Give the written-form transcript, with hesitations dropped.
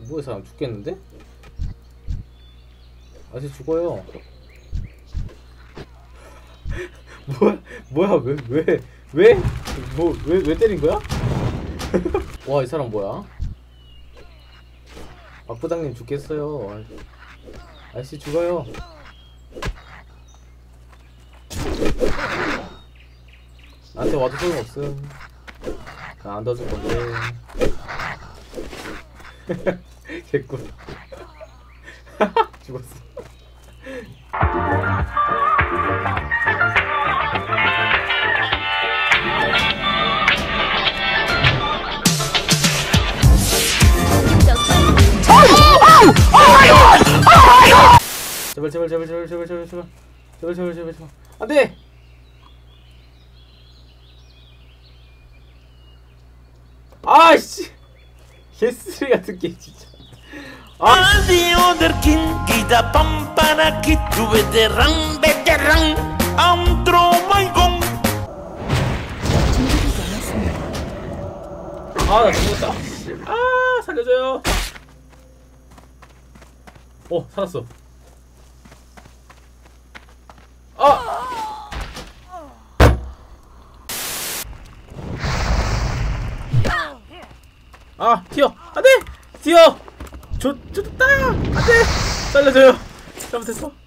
뭐야, 사람 죽겠는데? 아직 죽어요. 뭐야, 왜 때린 거야? 와, 이 사람 뭐야? 박 부장님 죽겠어요. 아저씨 죽어요. 나한테 와도 소용없음. 나 안 도와줄 건데. 개꿀. 죽었어. 제발. 안돼! 아이씨! 개쓰레기 같은 게임 진짜. Addio del king, kita pampana kitu veteran antro maigong. 아, 나 죽었다. 아, 살려줘요. 살았어. 튀어. 안돼! 튀어! 좋다! 안돼! 살려줘요. 잘못했어.